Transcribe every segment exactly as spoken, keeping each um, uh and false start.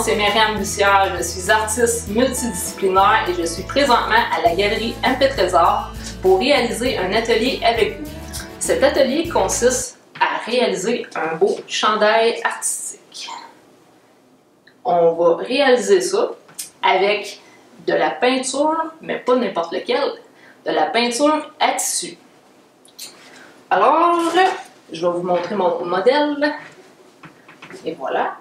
c'est Myriam Bussière, je suis artiste multidisciplinaire et je suis présentement à la galerie M P Trésor pour réaliser un atelier avec vous. Cet atelier consiste à réaliser un beau chandail artistique. On va réaliser ça avec de la peinture, mais pas n'importe lequel, de la peinture à tissu. Alors, je vais vous montrer mon modèle. Et voilà.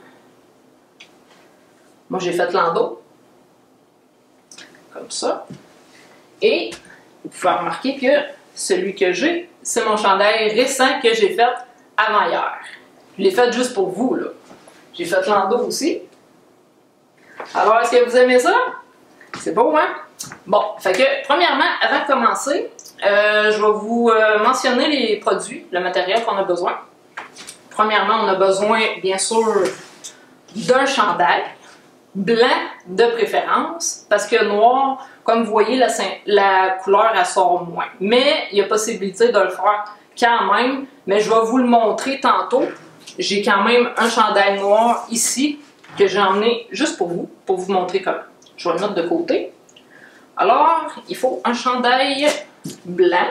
Moi, j'ai fait l'endos. Comme ça. Et vous pouvez remarquer que celui que j'ai, c'est mon chandail récent que j'ai fait avant hier. Je l'ai fait juste pour vous, là. J'ai fait l'endos aussi. Alors, est-ce que vous aimez ça? C'est beau, hein? Bon, fait que, premièrement, avant de commencer, euh, je vais vous euh, mentionner les produits, le matériel qu'on a besoin. Premièrement, on a besoin, bien sûr, d'un chandail, blanc de préférence, parce que noir, comme vous voyez, la, la couleur, elle sort moins. Mais il y a possibilité de le faire quand même, mais je vais vous le montrer tantôt. J'ai quand même un chandail noir ici, que j'ai emmené juste pour vous, pour vous montrer comment. Je vais le mettre de côté. Alors, il faut un chandail blanc.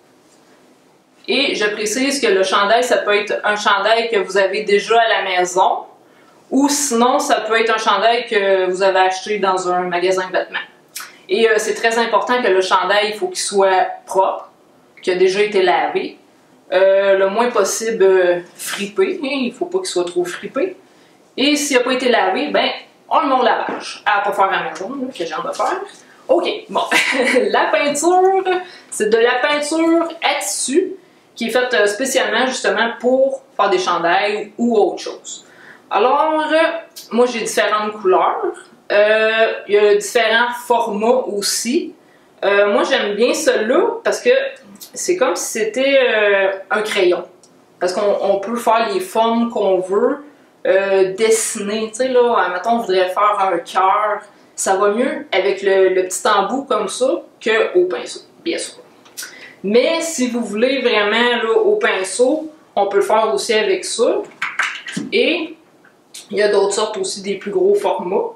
Et je précise que le chandail, ça peut être un chandail que vous avez déjà à la maison, ou sinon, ça peut être un chandail que vous avez acheté dans un magasin de vêtements. Et euh, c'est très important que le chandail, il faut qu'il soit propre, qu'il a déjà été lavé, euh, le moins possible euh, fripé, hein, il ne faut pas qu'il soit trop fripé. Et s'il n'a pas été lavé, ben, on le met au lavage. À pas faire à la maison, que j'ai hâte de faire. Ok, bon, la peinture, c'est de la peinture à tissu qui est faite spécialement justement pour faire des chandails ou autre chose. Alors, moi j'ai différentes couleurs, euh, il y a différents formats aussi. Euh, moi j'aime bien celui-là parce que c'est comme si c'était euh, un crayon. Parce qu'on peut faire les formes qu'on veut, euh, dessiner, tu sais là, mettons on voudrait faire un cœur, ça va mieux avec le, le petit embout comme ça qu'au pinceau, bien sûr. Mais si vous voulez vraiment là, au pinceau, on peut le faire aussi avec ça. Et il y a d'autres sortes aussi, des plus gros formats.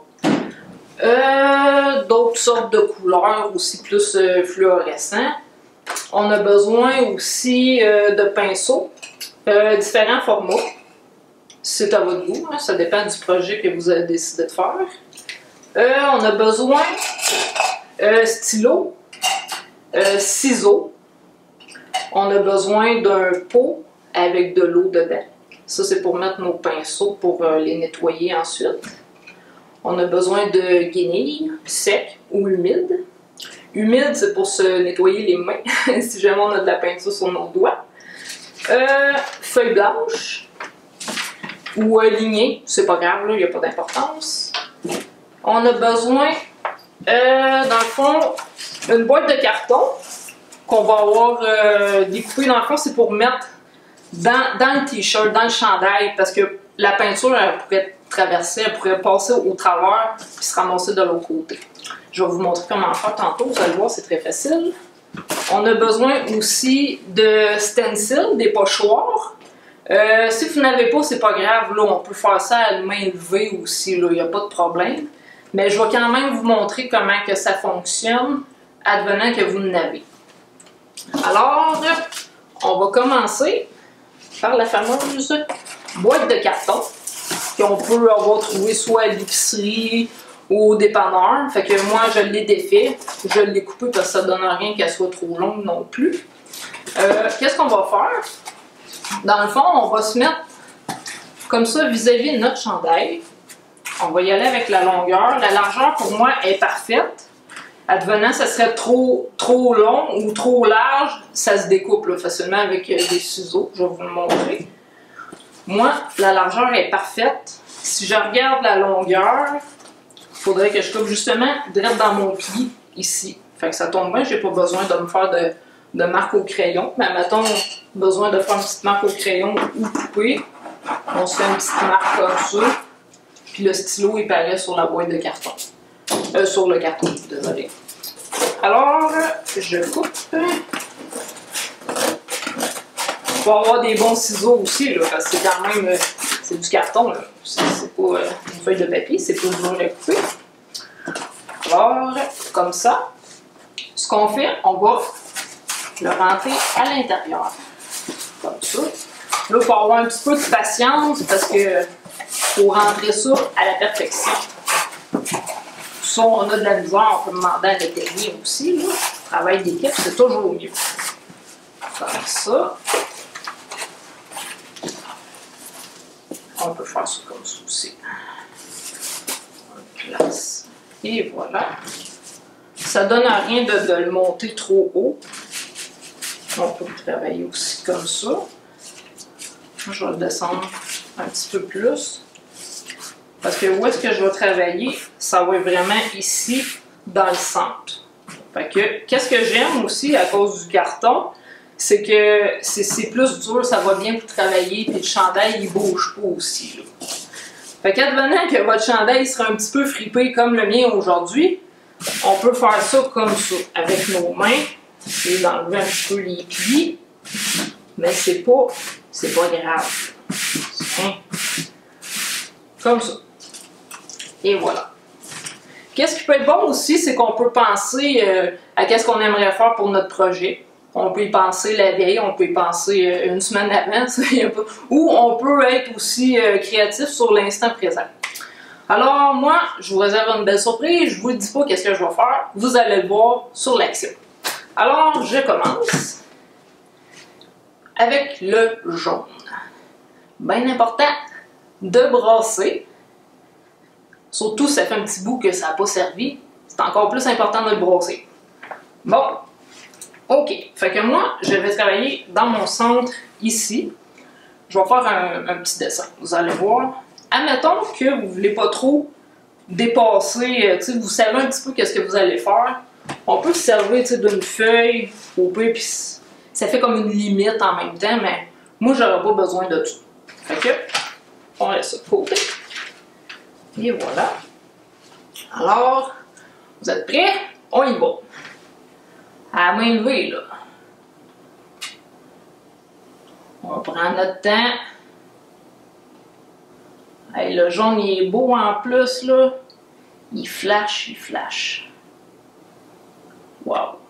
Euh, d'autres sortes de couleurs aussi plus euh, fluorescents. On a besoin aussi euh, de pinceaux, euh, différents formats. C'est à votre goût, hein, ça dépend du projet que vous avez décidé de faire. Euh, on a besoin euh, stylo, euh, ciseaux. On a besoin d'un pot avec de l'eau dedans. Ça, c'est pour mettre nos pinceaux pour euh, les nettoyer ensuite. On a besoin de guenilles secs ou humides. Humide, c'est pour se nettoyer les mains, si jamais on a de la peinture sur nos doigts. Euh, feuilles blanches ou euh, lignées, c'est pas grave, il n'y a pas d'importance. On a besoin, euh, dans le fond, une boîte de carton qu'on va avoir euh, découpée. Dans le fond, c'est pour mettre Dans, dans le t-shirt, dans le chandail, parce que la peinture, elle pourrait traverser, elle pourrait passer au travers puis se ramasser de l'autre côté. Je vais vous montrer comment faire tantôt, vous allez voir, c'est très facile. On a besoin aussi de stencils, des pochoirs. Euh, si vous n'avez pas, c'est pas grave, là, on peut faire ça à la main levée aussi, il n'y a pas de problème. Mais je vais quand même vous montrer comment que ça fonctionne, advenant que vous n'avez. Alors, on va commencer par la fameuse boîte de carton qu'on peut avoir trouvé soit à l'épicerie ou au dépanneur. Fait que moi, je l'ai défait. Je l'ai coupé parce que ça ne donne rien qu'elle soit trop longue non plus. Euh, Qu'est-ce qu'on va faire? Dans le fond, on va se mettre comme ça vis-à-vis de notre chandail. On va y aller avec la longueur. La largeur, pour moi, est parfaite. Advenant, ça serait trop, trop long ou trop large, ça se découpe là, facilement avec euh, des ciseaux. Je vais vous le montrer. Moi, la largeur est parfaite. Si je regarde la longueur, il faudrait que je coupe justement direct dans mon pied, ici. Fait que ça tombe bien, j'ai pas besoin de me faire de, de marque au crayon. Mais mettons, besoin de faire une petite marque au crayon ou couper. On se fait une petite marque comme ça. Puis le stylo, il paraît sur la boîte de carton. Euh, sur le carton, désolé. Alors, je coupe. Il faut avoir des bons ciseaux aussi, là, parce que c'est quand même, c'est du carton, là. C'est pas euh, une feuille de papier, c'est pas dur à couper. Alors, comme ça, ce qu'on fait, on va le rentrer à l'intérieur. Comme ça. Là, il faut avoir un petit peu de patience parce que faut rentrer ça à la perfection. Si on a de la misère, on peut demander à l'atelier aussi. Là. Le travail d'équipe, c'est toujours mieux. Comme ça. On peut faire ça comme ça aussi. On place. Et voilà. Ça donne à rien de, de le monter trop haut. On peut le travailler aussi comme ça. Je vais le descendre un petit peu plus. Parce que où est-ce que je vais travailler? Ça va être vraiment ici, dans le centre. Fait que, qu'est-ce que j'aime aussi à cause du carton? C'est que c'est plus dur, ça va bien pour travailler, puis le chandail, il bouge pas aussi. Là. Fait qu'advenant que votre chandail sera un petit peu fripé comme le mien aujourd'hui, on peut faire ça comme ça, avec nos mains, et d'enlever un petit peu les plis, mais c'est pas, c'est pas grave. Hein? Comme ça. Et voilà. Qu'est-ce qui peut être bon aussi, c'est qu'on peut penser euh, à qu'est-ce qu'on aimerait faire pour notre projet. On peut y penser la veille, on peut y penser euh, une semaine avant, ou on peut être aussi euh, créatif sur l'instant présent. Alors moi, je vous réserve une belle surprise, je vous dis pas qu'est-ce que je vais faire, vous allez le voir sur l'action. Alors, je commence avec le jaune. Bien important de brasser. Surtout si ça fait un petit bout que ça n'a pas servi, c'est encore plus important de le brasser. Bon, ok. Fait que moi, je vais travailler dans mon centre ici. Je vais faire un, un petit dessin. Vous allez voir. Admettons que vous ne voulez pas trop dépasser, vous savez un petit peu qu'est-ce que vous allez faire. On peut se servir d'une feuille, au pire, puis ça fait comme une limite en même temps, mais moi, j'aurais pas besoin de tout. Fait que, on laisse ça de côté. Et voilà. Alors, vous êtes prêts? On y va. À la main levée, là. On prend notre temps. Hey, le jaune, il est beau en plus, là. Il flash, il flash. Wow!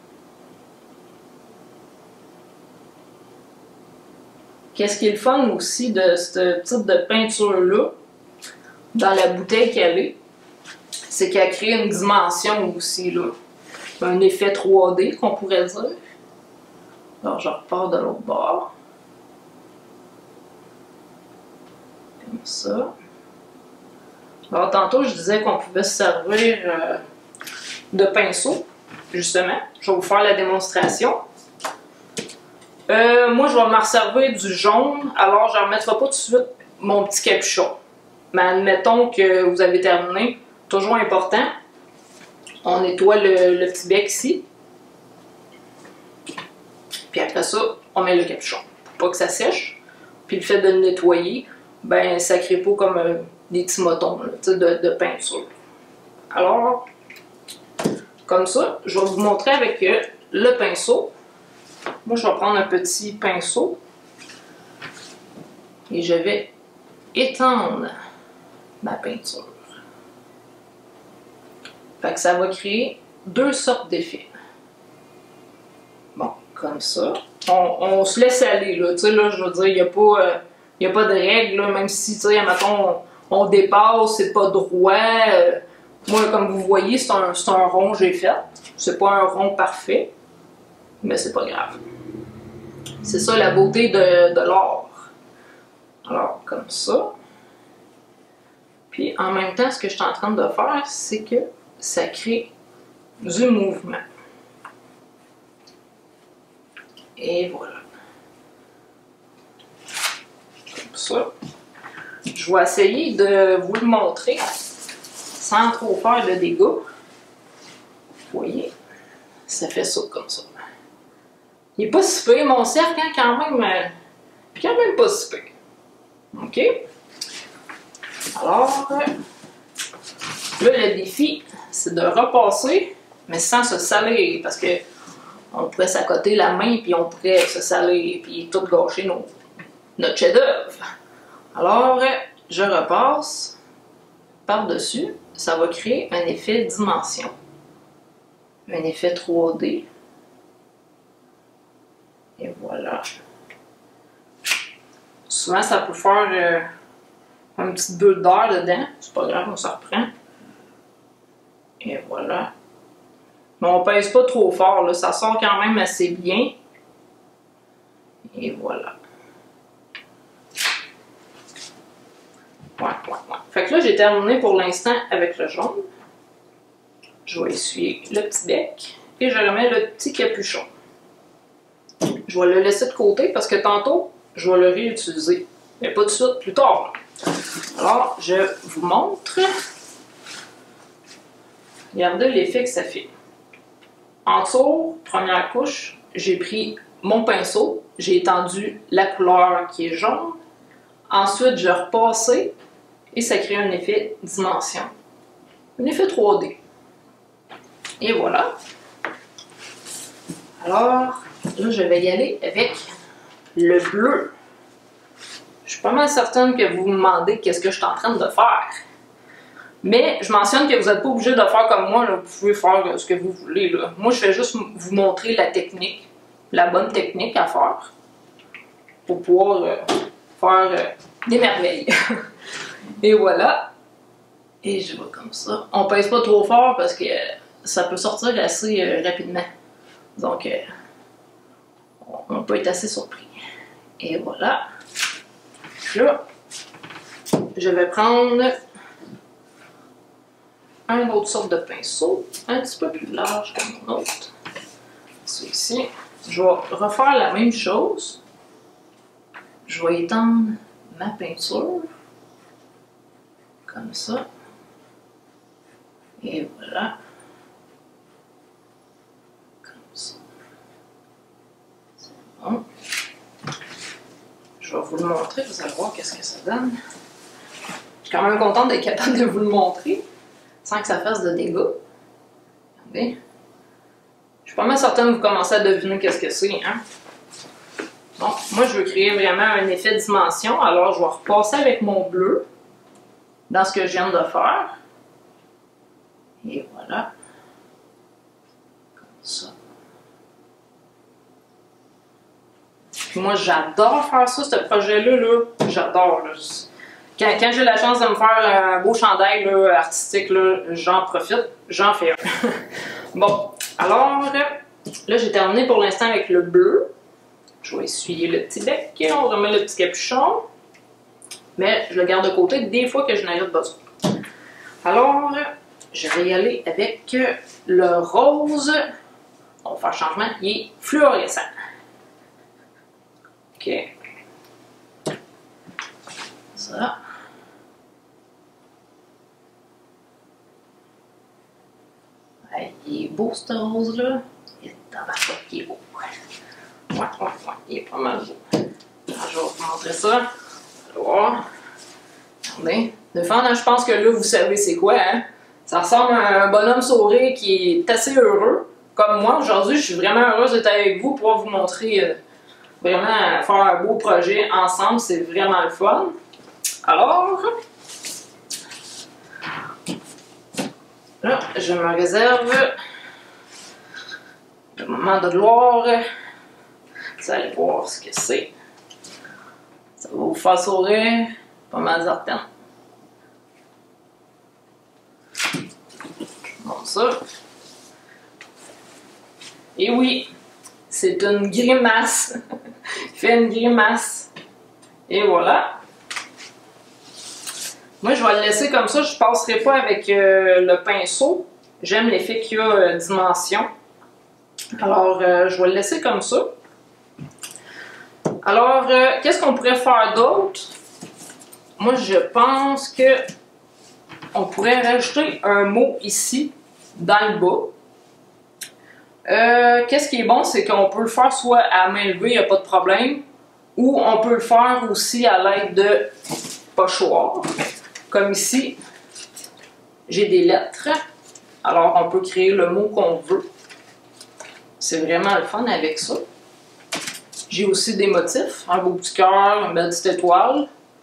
Qu'est-ce qui est le fun aussi de ce type de peinture-là, dans la bouteille qu'elle est, c'est qu'elle crée une dimension aussi, là. Un effet trois D, qu'on pourrait dire. Alors, je repars de l'autre bord. Comme ça. Alors, tantôt, je disais qu'on pouvait se servir euh, de pinceau. Justement, je vais vous faire la démonstration. Euh, moi, je vais me resservir du jaune, alors je ne remettrai pas tout de suite mon petit capuchon. Mais admettons que vous avez terminé, toujours important, on nettoie le, le petit bec ici. Puis après ça, on met le capuchon pour pas que ça sèche. Puis le fait de le nettoyer, ben ça ne crée pas comme euh, des petits motons là, de, de peinture. Alors, comme ça, je vais vous montrer avec euh, le pinceau. Moi, je vais prendre un petit pinceau et je vais étendre ma peinture. Fait que ça va créer deux sortes d'effets. Bon, comme ça. On, on se laisse aller, là. Tu sais, là, je veux dire, il n'y a pas, euh, y a pas de règle, là, même si, tu sais, admettons, on, on dépasse, c'est pas droit. Euh, moi, comme vous voyez, c'est un, c'est un rond que j'ai fait. C'est pas un rond parfait, mais c'est pas grave. C'est ça la beauté de, de l'art. Alors, comme ça. Puis, en même temps, ce que je suis en train de faire, c'est que ça crée du mouvement. Et voilà. Comme ça. Je vais essayer de vous le montrer sans trop faire de dégâts. Vous voyez, ça fait ça comme ça. Il n'est pas si pire, mon cercle, hein, quand même. Euh, quand même pas si pire. OK? Alors, euh, là, le défi, c'est de repasser, mais sans se salir, parce que on pourrait s'accoter la main, puis on pourrait se salir, puis tout gâcher nos, notre chef-d'œuvre. Alors, je repasse par-dessus. Ça va créer un effet dimension. Un effet trois D. Et voilà. Souvent, ça peut faire euh, une petite bulle d'air dedans. C'est pas grave, on se reprend. Et voilà. Mais on pèse pas trop fort, là. Ça sort quand même assez bien. Et voilà. Ouais, ouais, ouais. Fait que là, j'ai terminé pour l'instant avec le jaune. Je vais essuyer le petit bec et je remets le petit capuchon. Je vais le laisser de côté parce que tantôt, je vais le réutiliser. Mais pas tout de suite, plus tard. Alors, je vous montre. Regardez l'effet que ça fait. En dessous, première couche, j'ai pris mon pinceau, j'ai étendu la couleur qui est jaune. Ensuite, je repassé et ça crée un effet dimension. Un effet trois D. Et voilà. Alors, là, je vais y aller avec le bleu. Je suis pas mal certaine que vous vous demandez qu'est-ce que je suis en train de faire. Mais je mentionne que vous n'êtes pas obligé de faire comme moi, là. Vous pouvez faire ce que vous voulez, là. Moi, je vais juste vous montrer la technique, la bonne technique à faire pour pouvoir euh, faire euh, des merveilles. Et voilà. Et je vais comme ça. On pèse pas trop fort parce que euh, ça peut sortir assez euh, rapidement. Donc, euh, on peut être assez surpris. Et voilà. Là, je vais prendre une autre sorte de pinceau, un petit peu plus large que mon autre. Celui-ci. Je vais refaire la même chose. Je vais étendre ma peinture. Comme ça. Et voilà. Comme ça. C'est bon. Je vais vous le montrer, vous allez voir qu'est-ce que ça donne. Je suis quand même contente d'être capable de vous le montrer, sans que ça fasse de dégâts. Regardez. Je suis pas mal certaine que vous commencez à deviner qu'est-ce que c'est, hein. Bon, moi je veux créer vraiment un effet dimension, alors je vais repasser avec mon bleu dans ce que je viens de faire. Et voilà. Comme ça. Puis moi, j'adore faire ça, ce projet-là, là. J'adore, là. Quand, quand j'ai la chance de me faire un beau chandail là, artistique, j'en profite, j'en fais un. Bon, alors, là, j'ai terminé pour l'instant avec le bleu. Je vais essuyer le petit bec, on remet le petit capuchon. Mais je le garde de côté des fois que je n'ai pas besoin. Alors, je vais y aller avec le rose. On va faire changement, il est fluorescent. Ok. Ça. Ouais, il est beau ce rose-là. Il est dans ma tête, il est beau. Ouais, ouais, ouais, il est pas mal beau. Alors, je vais vous montrer ça. Voir. Regardez. De fois, je pense que là, vous savez c'est quoi, hein? Ça ressemble à un bonhomme sourire qui est assez heureux. Comme moi, aujourd'hui, je suis vraiment heureuse d'être avec vous pour vous montrer. Euh, Vraiment, faire un beau projet ensemble, c'est vraiment le fun. Alors, là, je me réserve le moment de gloire. Vous allez voir ce que c'est. Ça va vous faire sourire, pas mal certain. Bon, ça. Et oui, c'est une grimace. Il fait une grimace. Et voilà. Moi, je vais le laisser comme ça. Je ne passerai pas avec euh, le pinceau. J'aime l'effet qu'il y a euh, dimension. Alors, euh, je vais le laisser comme ça. Alors, euh, qu'est-ce qu'on pourrait faire d'autre? Moi, je pense que on pourrait rajouter un mot ici, dans le bas. Euh, Qu'est-ce qui est bon, c'est qu'on peut le faire soit à main levée, il n'y a pas de problème, ou on peut le faire aussi à l'aide de pochoirs. Comme ici, j'ai des lettres, alors on peut créer le mot qu'on veut. C'est vraiment le fun avec ça. J'ai aussi des motifs, un beau petit cœur, une belle petite étoile.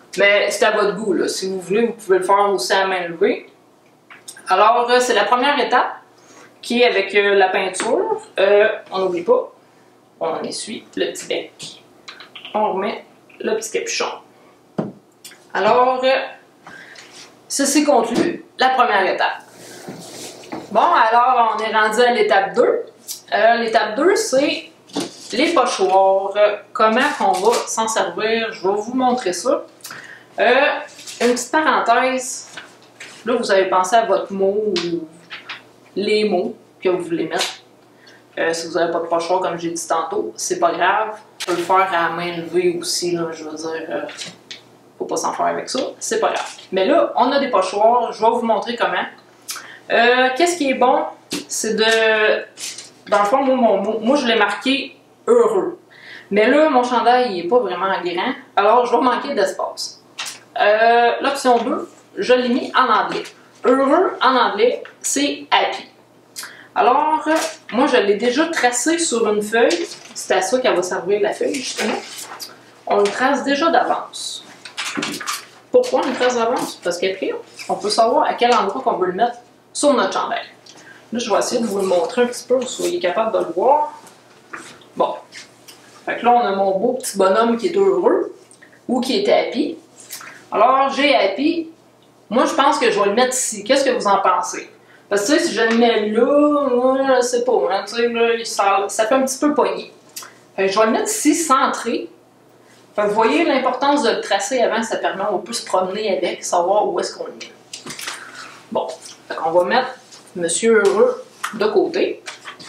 Mais c'est à votre goût, là. Si vous voulez, vous pouvez le faire aussi à main levée. Alors, euh, c'est la première étape qui est avec euh, la peinture. Euh, on n'oublie pas, on essuie le petit bec. On remet le petit capuchon. Alors, euh, ceci conclut la première étape. Bon, alors on est rendu à l'étape deux. Euh, l'étape deux, c'est les pochoirs. Euh, comment on va s'en servir? Je vais vous montrer ça. Euh, une petite parenthèse. Là, vous avez pensé à votre mot ou les mots que vous voulez mettre. Euh, si vous n'avez pas de pochoir, comme j'ai dit tantôt, c'est pas grave. On peut le faire à main levée aussi, là, je veux dire. Euh, faut pas s'en faire avec ça, c'est pas grave. Mais là, on a des pochoirs, je vais vous montrer comment. Euh, Qu'est-ce qui est bon? C'est de... Dans le fond, moi, mon mot, moi je l'ai marqué heureux. Mais là, mon chandail, il n'est pas vraiment grand, alors je vais manquer d'espace. Euh, L'option deux, je l'ai mis en anglais. Heureux, en anglais, c'est happy. Alors, moi, je l'ai déjà tracé sur une feuille. C'est à ça qu'elle va servir la feuille, justement. On le trace déjà d'avance. Pourquoi on le trace d'avance? Parce qu'après, on peut savoir à quel endroit qu'on veut le mettre sur notre chandail. Là, je vais essayer de vous le montrer un petit peu pour que vous soyez capable de le voir. Bon. Fait que là, on a mon beau petit bonhomme qui est heureux ou qui est happy. Alors, j'ai happy. Moi, je pense que je vais le mettre ici. Qu'est-ce que vous en pensez? Parce que, tu sais, si je le mets là, moi, je sais pas, hein, tu sais, là, ça, ça fait un petit peu poigné. Fait que je vais le mettre ici, centré. Fait que vous voyez l'importance de le tracer avant, ça permet, on peut se promener avec, savoir où est-ce qu'on le met. Bon, fait qu'on va mettre Monsieur Heureux de côté.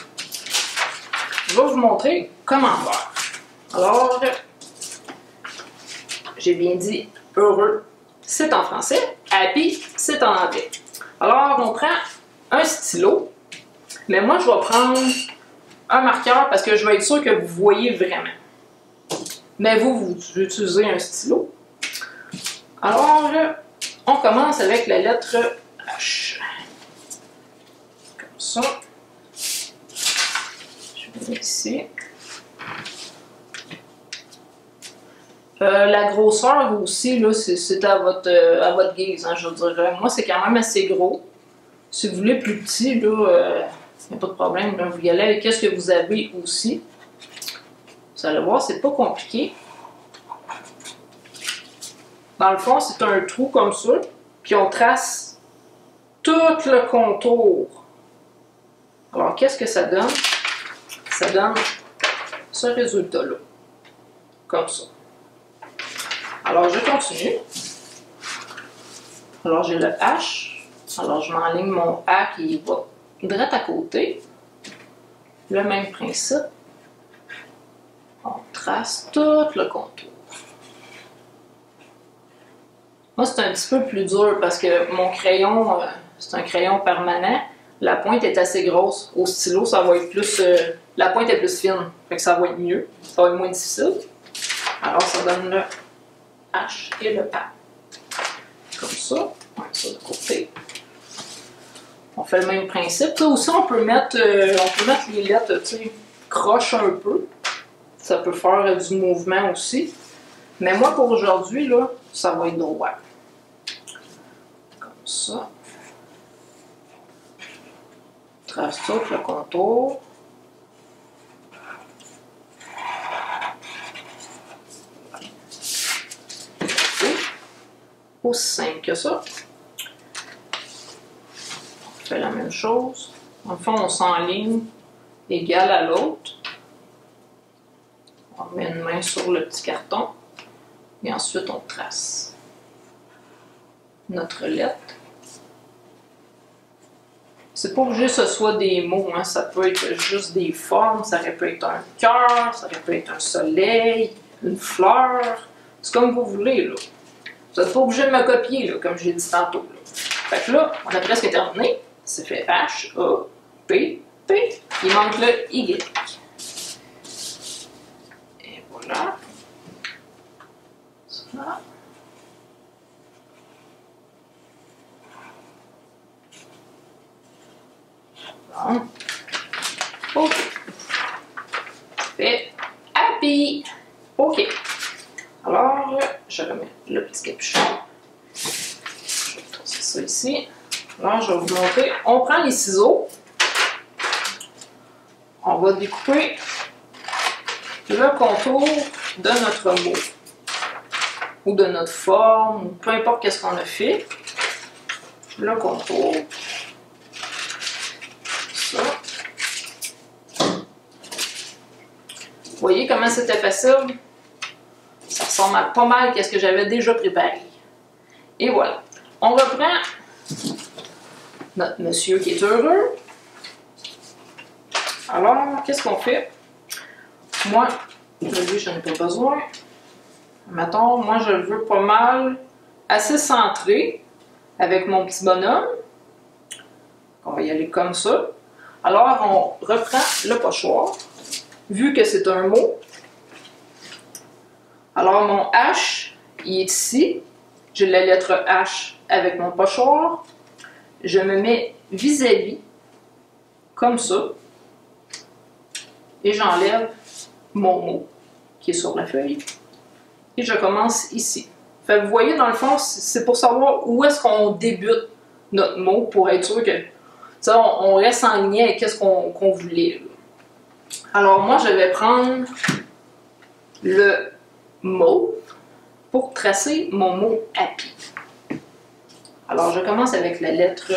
Je vais vous montrer comment faire. Alors, j'ai bien dit heureux, c'est en français. Happy, c'est en anglais. Alors, on prend un stylo, mais moi, je vais prendre un marqueur parce que je vais être sûr que vous voyez vraiment. Mais vous, vous utilisez un stylo. Alors, on commence avec la lettre H. Comme ça. Je vais mettre ici. Euh, la grosseur aussi, là, c'est à votre, euh, à votre guise, hein, je dirais. Moi, c'est quand même assez gros. Si vous voulez plus petit, là, il euh, n'y a pas de problème. Là, vous y allez avec ce que vous avez aussi. Vous allez voir, c'est pas compliqué. Dans le fond, c'est un trou comme ça, puis on trace tout le contour. Alors, qu'est-ce que ça donne? Ça donne ce résultat-là. Comme ça. Alors, je continue. Alors, j'ai le H. Alors, je m'enligne mon A qui va direct à côté. Le même principe. On trace tout le contour. Moi, c'est un petit peu plus dur parce que mon crayon, euh, c'est un crayon permanent. La pointe est assez grosse. Au stylo, ça va être plus... Euh, la pointe est plus fine. Fait que ça va être mieux. Ça va être moins difficile. Alors, ça donne le H et le A. Comme ça. On met ça de côté. On fait le même principe. Ça aussi, on peut mettre, euh, on peut mettre les lettres, tu sais, croche un peu. Ça peut faire euh, du mouvement aussi. Mais moi, pour aujourd'hui, là, ça va être droit. Comme ça. Trace tout le contour. Aussi simple que ça. On fait la même chose. En fait, on s'enligne égal à l'autre. On met une main sur le petit carton. Et ensuite, on trace notre lettre. C'est pas obligé que ce soit des mots, hein. Ça peut être juste des formes, ça peut être un cœur, ça peut être un soleil, une fleur. C'est comme vous voulez, là. Vous n'êtes pas obligé de me copier, là, comme j'ai dit tantôt. Là. Fait que là, on a presque terminé. C'est fait H, A, P, P. Il manque le Y. Et voilà. Ça. Bon. OK. Fait happy. OK. Alors, je remets le petit capuchon. Je vais tourner ça ici. Alors, je vais vous montrer. On prend les ciseaux. On va découper le contour de notre mot. Ou de notre forme, ou peu importe qu'est-ce qu'on a fait. Le contour. Ça. Vous voyez comment c'était facile? Ça ressemble à pas mal à ce que j'avais déjà préparé. Et voilà. On reprend notre monsieur qui est heureux. Alors, qu'est-ce qu'on fait? Moi, lui, je n'en ai pas besoin. Mettons, moi, je le veux pas mal assez centré avec mon petit bonhomme. On va y aller comme ça. Alors, on reprend le pochoir. Vu que c'est un mot, alors mon H, il est ici. J'ai la lettre H avec mon pochoir. Je me mets vis-à-vis, comme ça. Et j'enlève mon mot qui est sur la feuille. Et je commence ici. Fait que vous voyez, dans le fond, c'est pour savoir où est-ce qu'on débute notre mot pour être sûr que ça, on reste en lien avec ce qu'on qu'on voulait. Alors moi, je vais prendre le mauve pour tracer mon mot happy. Alors je commence avec la lettre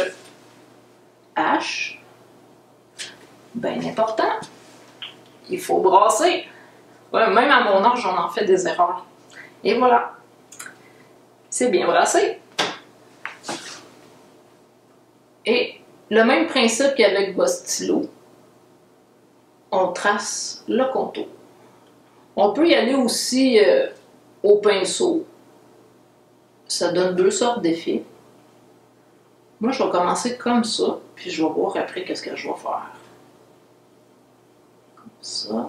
H. Bien important. Il faut brasser. Ouais, même à mon âge, j'en en fais des erreurs. Et voilà. C'est bien brassé. Et le même principe qu'avec votre stylo, on trace le contour. On peut y aller aussi euh, au pinceau. Ça donne deux sortes d'effets. Moi, je vais commencer comme ça, puis je vais voir après qu'est-ce que je vais faire. Comme ça.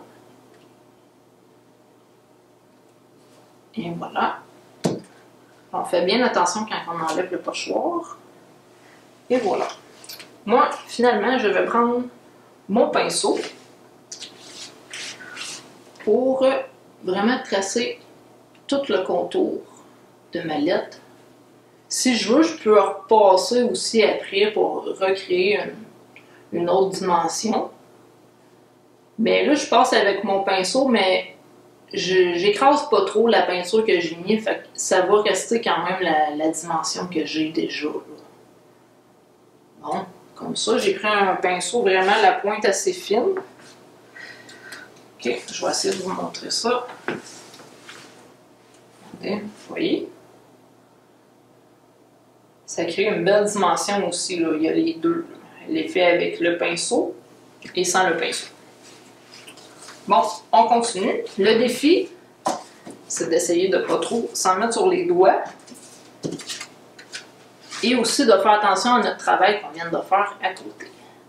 Et voilà. On fait bien attention quand on enlève le pochoir. Et voilà. Moi, finalement, je vais prendre mon pinceau pour vraiment tracer tout le contour de ma lettre. Si je veux, je peux repasser aussi après pour recréer une, une autre dimension. Mais là, je passe avec mon pinceau, mais je j'écrase pas trop la peinture que j'ai mis, fait que ça va rester quand même la, la dimension que j'ai déjà. Là. Bon, comme ça, j'ai pris un pinceau vraiment la pointe assez fine. Ok, je vais essayer de vous montrer ça. Regardez, vous voyez? Ça crée une belle dimension aussi, là. Il y a les deux. Elle est faite avec le pinceau et sans le pinceau. Bon, on continue. Le défi, c'est d'essayer de ne pas trop s'en mettre sur les doigts. Et aussi de faire attention à notre travail qu'on vient de faire à côté.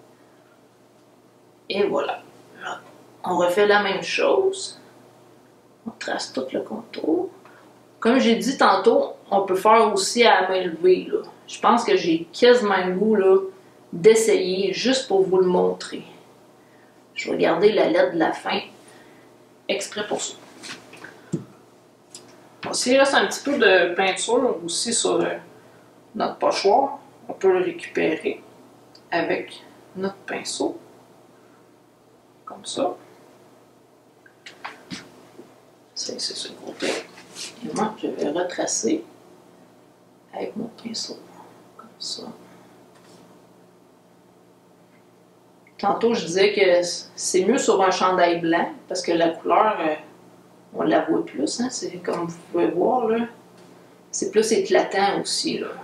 Et voilà. Là, on refait la même chose. On trace tout le contour. Comme j'ai dit tantôt, on peut faire aussi à la main levée. Là. Je pense que j'ai quasiment le goût là, d'essayer juste pour vous le montrer. Je vais garder la lettre de la fin exprès pour ça. Bon, s'il reste un petit peu de peinture aussi sur euh, notre pochoir, on peut le récupérer avec notre pinceau. Comme ça. C'est sur le côté. Et moi, je vais retracer avec mon pinceau. Comme ça. Tantôt, je disais que c'est mieux sur un chandail blanc parce que la couleur, euh, on la voit plus. Hein? C'est comme vous pouvez voir, là. C'est plus éclatant aussi, là.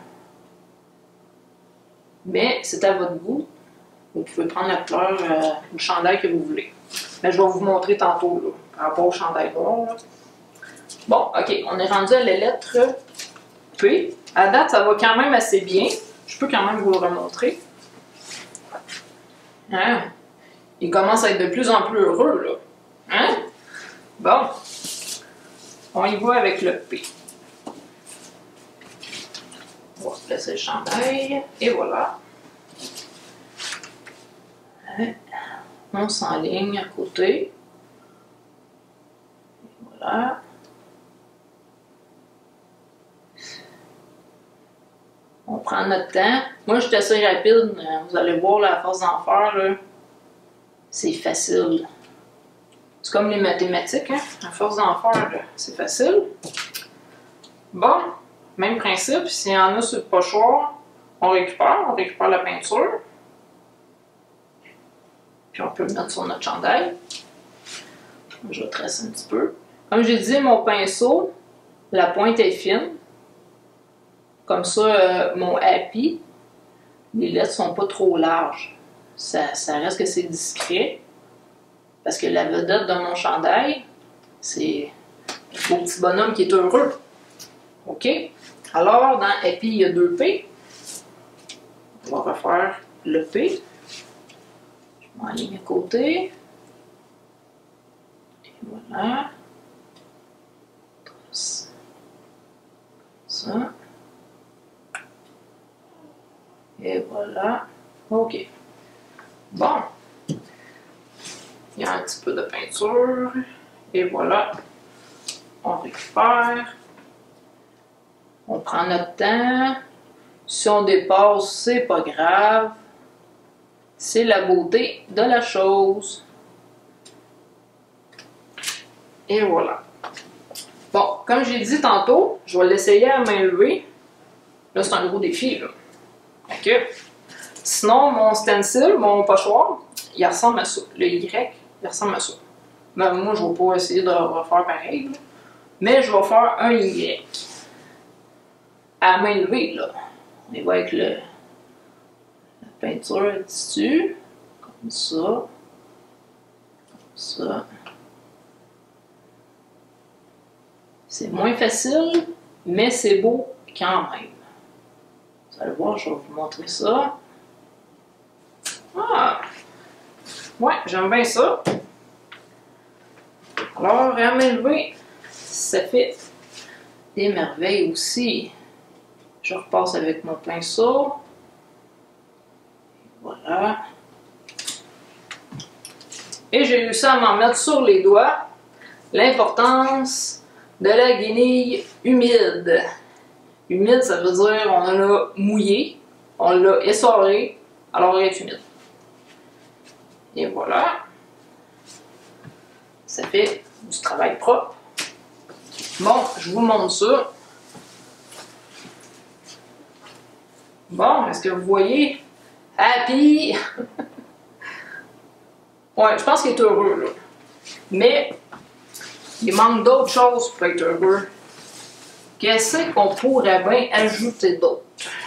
Mais c'est à votre goût. Vous pouvez prendre la couleur euh, du chandail que vous voulez. Mais je vais vous montrer tantôt, là, par rapport au chandail noir. Là. Bon, ok, on est rendu à la lettre P. À date, ça va quand même assez bien. Je peux quand même vous le remontrer. Hein? Il commence à être de plus en plus heureux, là. Hein? Bon. On y va avec le P. On va placer le chandail. Et voilà. Hein? On s'enligne à côté. Et voilà. On prend notre temps. Moi, je suis assez rapide. Vous allez voir, là, à force d'en faire, là, c'est facile. C'est comme les mathématiques, hein? À force d'en faire, c'est facile. Bon, même principe. S'il y en a sur le pochoir, on récupère, on récupère la peinture. Puis on peut le mettre sur notre chandail. Je vais tracer un petit peu. Comme j'ai dit, mon pinceau, la pointe est fine. Comme ça, euh, mon happy, les lettres sont pas trop larges. Ça, ça reste que c'est discret. Parce que la vedette de mon chandail, c'est le beau petit bonhomme qui est heureux. OK? Alors, dans happy, il y a deux P. On va refaire le P. Je m'enligne à côté. Et voilà. Ça. Et voilà. OK. Bon. Il y a un petit peu de peinture. Et voilà. On récupère. On prend notre temps. Si on dépasse, c'est pas grave. C'est la beauté de la chose. Et voilà. Bon, comme j'ai dit tantôt, je vais l'essayer à main levée. Là, c'est un gros défi, là. OK. Sinon, mon stencil, mon pochoir, il ressemble à ça. Le Y, il ressemble à ça. Mais moi, je ne vais pas essayer de refaire pareil, là. Mais je vais faire un Y. À main levée, là. On y va avec le, la peinture dessus. Comme ça. Comme ça. C'est moins facile, mais c'est beau quand même. Vous allez voir, je vais vous montrer ça. Ah! Ouais, j'aime bien ça. Alors, à main levée, ça fait des merveilles aussi. Je repasse avec mon pinceau. Voilà. Et j'ai réussi à m'en mettre sur les doigts. L'importance de la guenille humide. Humide, ça veut dire on l'a mouillé, on l'a essoré, alors elle est humide. Et voilà. Ça fait du travail propre. Bon, je vous montre ça. Bon, est-ce que vous voyez? Happy! Ouais, je pense qu'il est heureux, là. Mais, il manque d'autres choses pour être heureux. Qu'est-ce qu'on pourrait bien ajouter d'autre?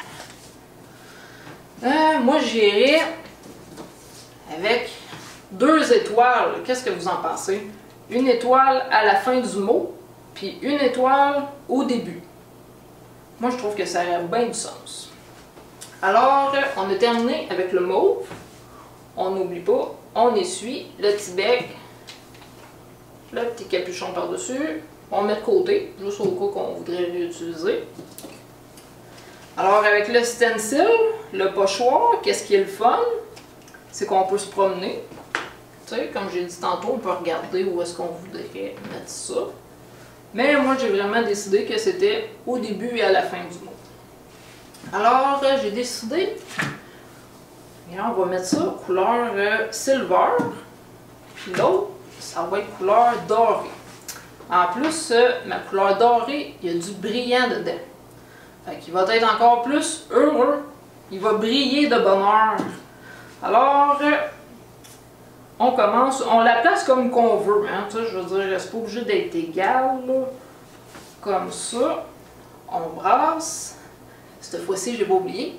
Euh, moi, j'irais avec deux étoiles. Qu'est-ce que vous en pensez? Une étoile à la fin du mot, puis une étoile au début. Moi, je trouve que ça aurait bien du sens. Alors, on a terminé avec le mauve. On n'oublie pas, on essuie le petit bec, le petit capuchon par-dessus. On met de côté, juste au cas qu'on voudrait réutiliser. Alors, avec le stencil, le pochoir, qu'est-ce qui est le fun? C'est qu'on peut se promener. Tu sais, comme j'ai dit tantôt, on peut regarder où est-ce qu'on voudrait mettre ça. Mais moi, j'ai vraiment décidé que c'était au début et à la fin du mot. Alors, j'ai décidé, et on va mettre ça couleur euh, silver, puis l'autre, ça va être couleur dorée. En plus, euh, ma couleur dorée, il y a du brillant dedans. Fait qu'il va être encore plus heureux. Il va briller de bonheur. Alors, euh, on commence, on la place comme qu'on veut. Hein, tu sais, je veux dire, c'est pas obligé d'être égal. Là. Comme ça, on brasse. Cette fois-ci, je n'ai pas oublié.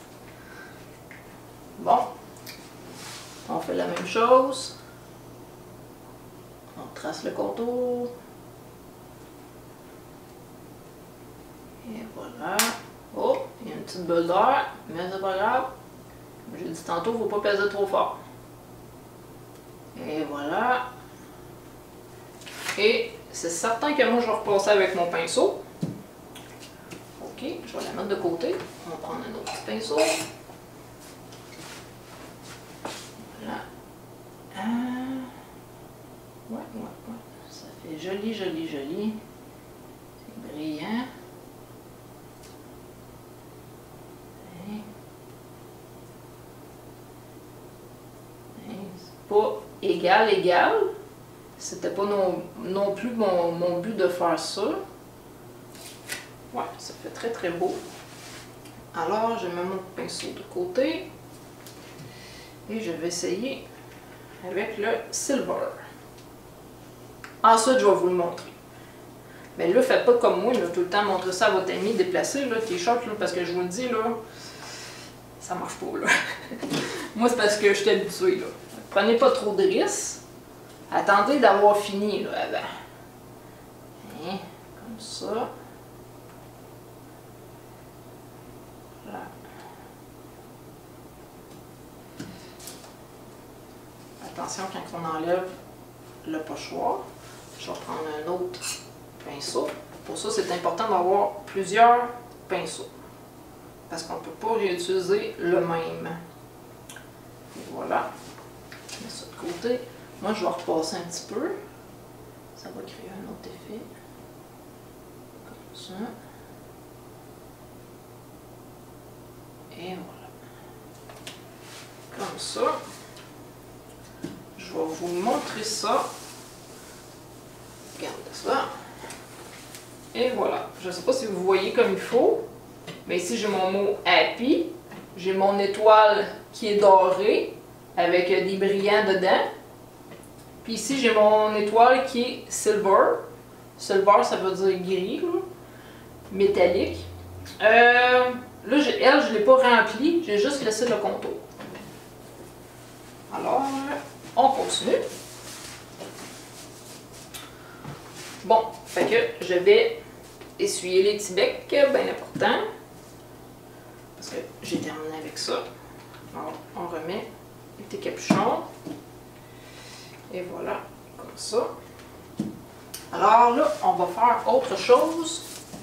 Bon. On fait la même chose. On trace le contour. Et voilà. Oh, il y a une petite bulle d'air, mais c'est pas grave. Comme j'ai dit tantôt, il ne faut pas peser trop fort. Et voilà. Et c'est certain que moi, je vais repasser avec mon pinceau. Ok, je vais la mettre de côté. On va prendre un autre petit pinceau. Voilà. Ah. Ouais, ouais, ouais. Ça fait joli, joli, joli. C'est brillant. pas égal, égal. C'était pas non, non plus mon, mon but de faire ça. Ouais, ça fait très très beau. Alors, je mets mon pinceau de côté. Et je vais essayer avec le silver. Ensuite, je vais vous le montrer. Mais là, faites pas comme moi, là, tout le temps montrer ça à votre ami déplacé, le t-shirt, parce que je vous le dis, là, ça marche pas, là. Moi, c'est parce que je suis habituée, là. Prenez pas trop de risques. Attendez d'avoir fini, là, avant. Hein, comme ça. Voilà. Attention quand on enlève le pochoir. Je vais prendre un autre pinceau. Pour ça, c'est important d'avoir plusieurs pinceaux. Parce qu'on ne peut pas réutiliser le même. Et voilà. Je mets ça de côté. Moi, je vais repasser un petit peu. Ça va créer un autre effet. Comme ça. Et voilà. Comme ça. Je vais vous montrer ça. Regardez ça. Et voilà. Je ne sais pas si vous voyez comme il faut. Mais ici, j'ai mon mot Happy. J'ai mon étoile qui est dorée avec des brillants dedans. Puis ici, j'ai mon étoile qui est Silver. Silver, ça veut dire gris, là. Métallique. Euh, là, elle, je ne l'ai pas remplie. J'ai juste laissé le contour. Alors, on continue. Bon, fait que je vais essuyer les petits becs, bien important. Parce que j'ai terminé avec ça. Alors, on remet les petits capuchons. Et voilà, comme ça. Alors là, on va faire autre chose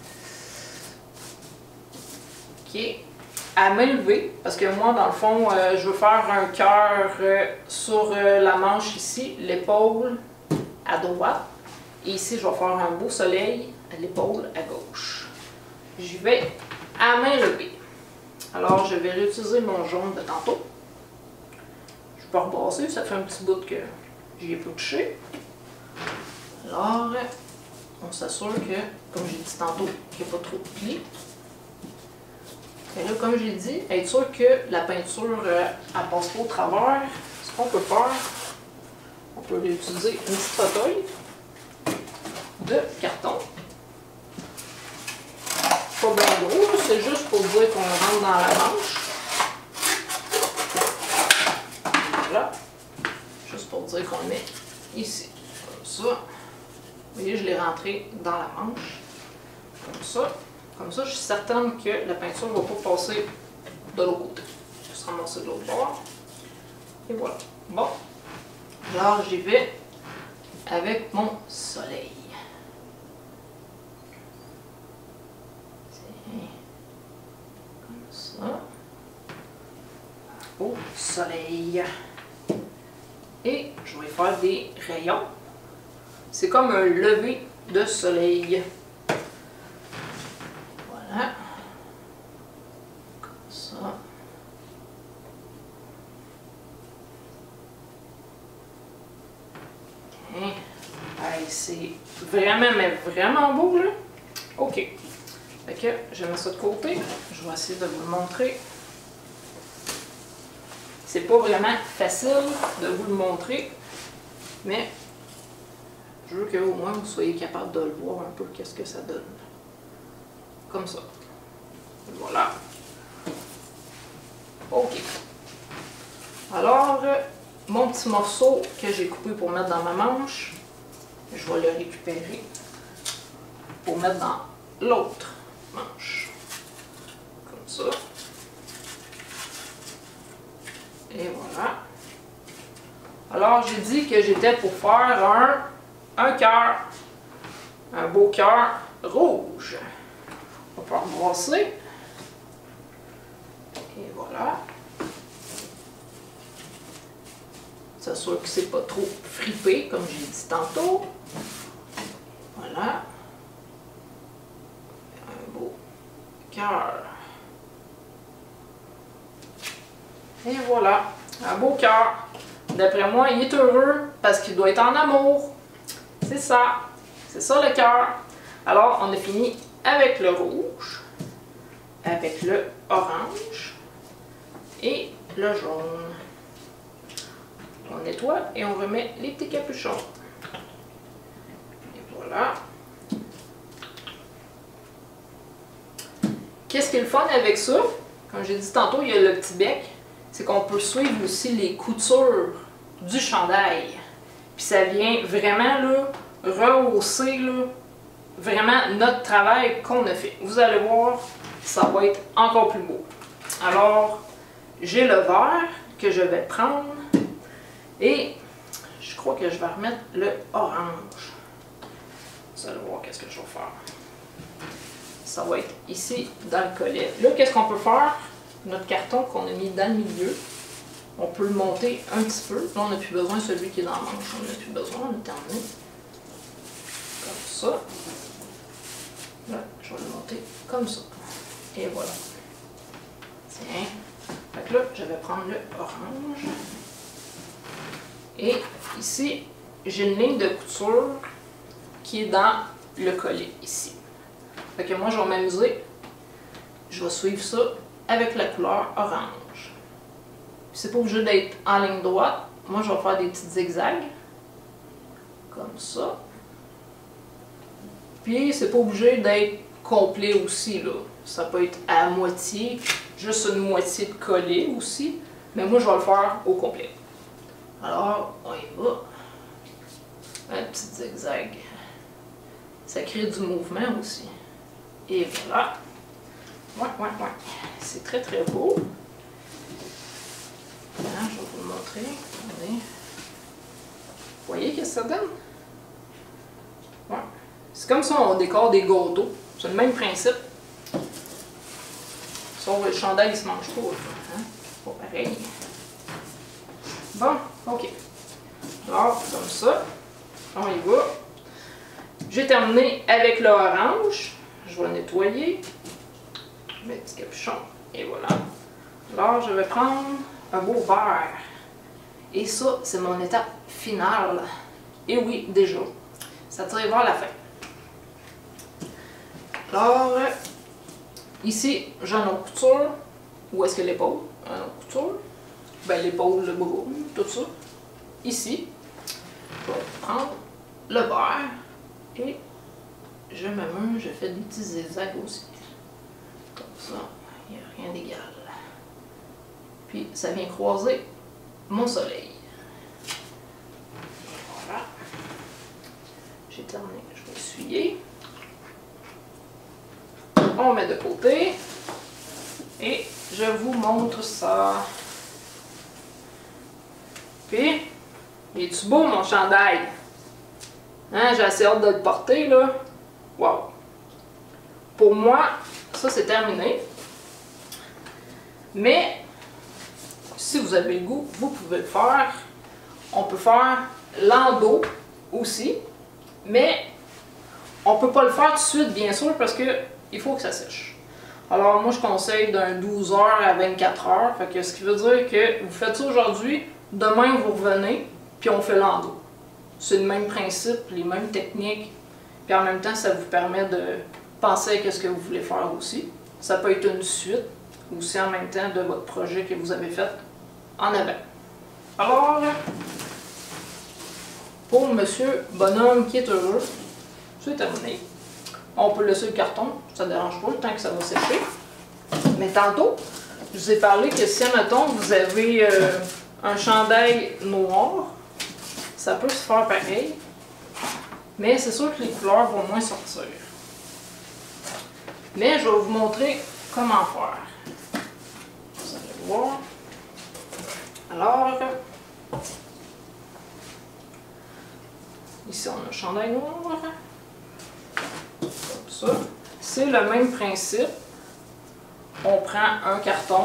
qui est à main levée. Parce que moi, dans le fond, euh, je veux faire un cœur euh, sur euh, la manche ici, l'épaule à droite. Et ici, je vais faire un beau soleil à l'épaule à gauche. J'y vais à main levée. Alors, je vais réutiliser mon jaune de tantôt. Je peux rebrasser, ça fait un petit bout que j'y ai pas touché. Alors, on s'assure que, comme j'ai dit tantôt, qu'il n'y a pas trop de plis. Et là, comme j'ai dit, être sûr que la peinture, euh, elle passe pas au travers, ce qu'on peut faire, on peut réutiliser une petite fauteuil de carton. Pas bien gros, c'est juste pour dire qu'on rentre dans la manche. Voilà. Juste pour dire qu'on le met ici. Comme ça. Vous voyez, je l'ai rentré dans la manche. Comme ça. Comme ça, je suis certaine que la peinture ne va pas passer de l'autre côté. Je vais se ramasser de l'autre bord. Et voilà. Bon. Alors, j'y vais avec mon soleil. Comme ça. Au soleil. Et je vais faire des rayons. C'est comme un lever de soleil. Voilà. Comme ça. Okay. Hey, c'est vraiment, mais vraiment beau, là. OK. Fait que je mets ça de côté. Je vais essayer de vous le montrer. C'est pas vraiment facile de vous le montrer, mais je veux qu'au moins vous soyez capable de le voir un peu, qu'est-ce que ça donne. Comme ça. Voilà. OK. Alors, mon petit morceau que j'ai coupé pour mettre dans ma manche, je vais le récupérer pour mettre dans l'autre manche. Comme ça. Et voilà. Alors, j'ai dit que j'étais pour faire un, un cœur. Un beau cœur rouge. On peut embrasser. Et voilà. S'assurer que c'est pas trop fripé, comme j'ai dit tantôt. Voilà. Un beau cœur. Et voilà, un beau cœur. D'après moi, il est heureux parce qu'il doit être en amour. C'est ça. C'est ça le cœur. Alors, on a fini avec le rouge, avec le orange et le jaune. On nettoie et on remet les petits capuchons. Et voilà. Qu'est-ce qui est le fun avec ça? Comme j'ai dit tantôt, il y a le petit bec. C'est qu'on peut suivre aussi les coutures du chandail. Puis ça vient vraiment là, rehausser là, vraiment notre travail qu'on a fait. Vous allez voir, ça va être encore plus beau. Alors, j'ai le vert que je vais prendre et je crois que je vais remettre le orange. Vous allez voir qu'est-ce que je vais faire. Ça va être ici dans le collet. Là, qu'est-ce qu'on peut faire? Notre carton qu'on a mis dans le milieu, on peut le monter un petit peu. Là, on n'a plus besoin de celui qui est dans la manche. On n'a plus besoin, on a terminé. Comme ça. Là, je vais le monter comme ça. Et voilà. Tiens. Fait que là, je vais prendre le orange. Et ici, j'ai une ligne de couture qui est dans le collet, ici. Fait que moi, je vais m'amuser. Je vais suivre ça avec la couleur orange. C'est pas obligé d'être en ligne droite. Moi, je vais faire des petits zigzags. Comme ça. Puis, c'est pas obligé d'être complet aussi, là. Ça peut être à moitié, juste une moitié de collé aussi. Mais moi, je vais le faire au complet. Alors, on y va. Un petit zigzag. Ça crée du mouvement aussi. Et voilà. Ouais, ouais, ouais. C'est très, très beau. Là, je vais vous le montrer. Regardez. Vous voyez qu'est-ce que ça donne? Ouais. C'est comme ça on décore des gâteaux. C'est le même principe. Sauf le chandail, il se mange pas. Hein? Pas pareil. Bon, ok. Alors, comme ça, on y va. J'ai terminé avec le orange. Je vais le nettoyer. Je mets le petit capuchon. Et voilà. Alors, je vais prendre un beau vert. Et ça, c'est mon étape finale. Et oui, déjà. Ça tire vers la fin. Alors, ici, j'ai une autre couture. Où est-ce que l'épaule? Une autre couture. Ben, l'épaule, le bras, tout ça. Ici, je vais prendre le vert. Et je m'amuse, je fais des petits zigzags aussi. Comme ça, il n'y a rien d'égal. Puis ça vient croiser mon soleil. Voilà. J'ai terminé, je vais essuyer. On met de côté. Et je vous montre ça. Puis, il est-tu beau mon chandail? Hein, j'ai assez hâte de le porter, là. Wow! Pour moi, ça, c'est terminé. Mais, si vous avez le goût, vous pouvez le faire. On peut faire l'endos aussi. Mais, on peut pas le faire tout de suite, bien sûr, parce que il faut que ça sèche. Alors, moi, je conseille d'un douze heures à vingt-quatre heures. Fait que, ce qui veut dire que vous faites ça aujourd'hui, demain, vous revenez, puis on fait l'endos. C'est le même principe, les mêmes techniques, puis en même temps, ça vous permet de penser à ce que vous voulez faire aussi. Ça peut être une suite, aussi en même temps de votre projet que vous avez fait en avant. Alors, pour Monsieur Bonhomme qui est heureux, c'est terminé. On peut laisser le carton, ça ne dérange pas, le temps que ça va sécher. Mais tantôt, je vous ai parlé que si, admettons, vous avez euh, un chandail noir, ça peut se faire pareil, mais c'est sûr que les couleurs vont moins sortir. Mais je vais vous montrer comment faire. Vous allez voir. Alors, ici on a un chandail noir. Comme ça. C'est le même principe. On prend un carton.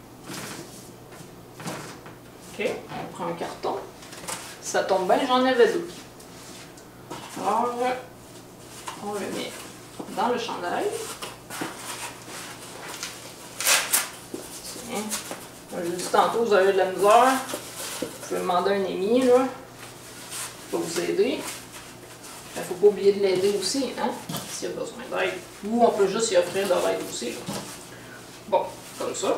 Ok, on prend un carton. Ça tombe bien, j'en avais deux. Alors, on le met dans le chandail. Tiens. Comme je l'ai dit tantôt, vous avez de la misère. pouvez demander à un ami, là, pour vous aider. Il ne faut pas oublier de l'aider aussi, hein, s'il a besoin d'aide. Ou on peut juste y offrir de l'aide aussi. Là. Bon, comme ça.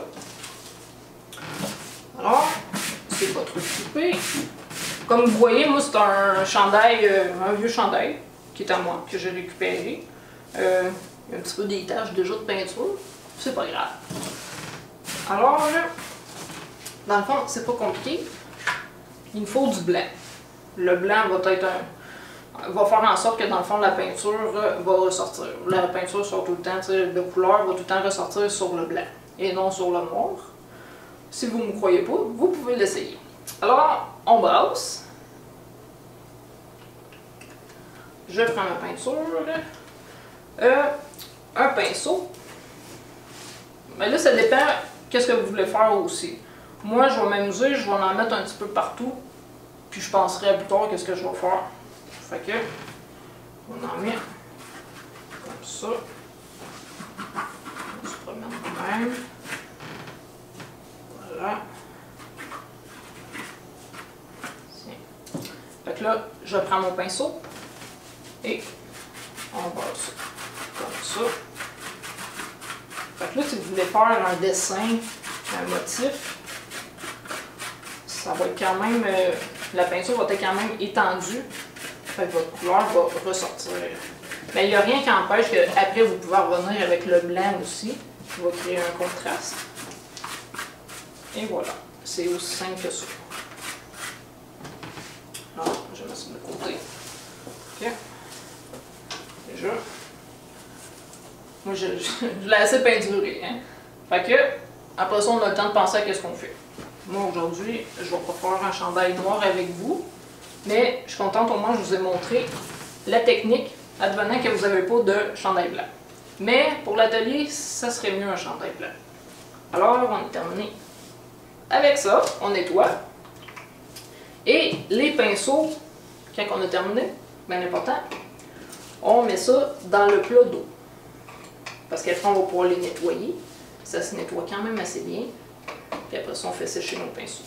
Alors, c'est pas trop coupé. Comme vous voyez, moi, c'est un chandail, euh, un vieux chandail, qui est à moi, que j'ai récupéré. Euh, il y a un petit peu des taches déjà de peinture. C'est pas grave. Alors, là, dans le fond, c'est pas compliqué. Il me faut du blanc. Le blanc va être un... va faire en sorte que dans le fond, la peinture va ressortir. La peinture sort tout le temps, de couleur va tout le temps ressortir sur le blanc et non sur le noir. Si vous ne me croyez pas, vous pouvez l'essayer. Alors, on brasse. Je prends ma peinture. Euh, un pinceau. Mais là, ça dépend qu'est-ce que vous voulez faire aussi. Moi, je vais m'amuser, je vais en mettre un petit peu partout. Puis je penserai à plus tard qu'est-ce que je vais faire. Fait que, on en met comme ça. On se promène de même. Voilà. Tiens. Fait que là, je prends mon pinceau et on va ça comme ça. Fait que là, si vous voulez faire un dessin, un motif, ça va être quand même, euh, la peinture va être quand même étendue. Fait que votre couleur va ressortir. Mais il n'y a rien qui empêche qu'après vous pouvez revenir avec le blanc aussi, qui va créer un contraste. Et voilà, c'est aussi simple que ça. Alors, je vais mettre ça de côté. Ok. Déjà. Moi, je, je, je l'ai assez peinturé. Hein? Fait que, après ça, on a le temps de penser à ce qu'on fait. Moi, aujourd'hui, je vais pas faire un chandail noir avec vous, mais je suis contente, au moins, je vous ai montré la technique, advenant que vous n'avez pas de chandail blanc. Mais pour l'atelier, ça serait mieux un chandail blanc. Alors, on est terminé avec ça. On nettoie. Et les pinceaux, quand on a terminé, bien important, on met ça dans le plat d'eau. Parce qu'après, on va pouvoir les nettoyer. Ça se nettoie quand même assez bien. Puis après ça, on fait sécher nos pinceaux.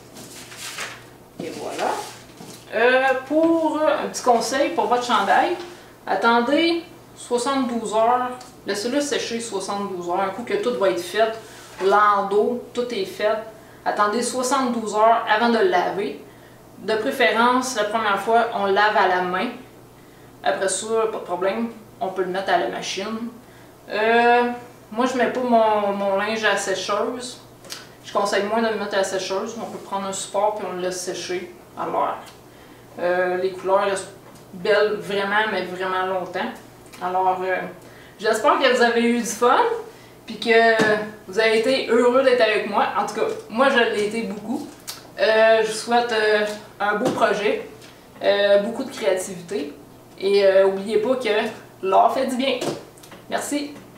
Et voilà. Euh, pour un petit conseil pour votre chandail, attendez soixante-douze heures. Laissez-le sécher soixante-douze heures. Un coup que tout va être fait, l'endos, tout est fait. Attendez soixante-douze heures avant de le laver. De préférence, la première fois, on lave à la main. Après ça, pas de problème, on peut le mettre à la machine. Euh, moi, je ne mets pas mon, mon linge à la sécheuse. Je conseille moins de le mettre à la sécheuse. On peut prendre un support et on le laisse sécher à l'air. Euh, les couleurs restent belles vraiment, mais vraiment longtemps. Alors, euh, j'espère que vous avez eu du fun puis que vous avez été heureux d'être avec moi. En tout cas, moi, je l'ai été beaucoup. Euh, je vous souhaite euh, un beau projet, euh, beaucoup de créativité et n'oubliez euh, pas que l'art fait du bien. Merci.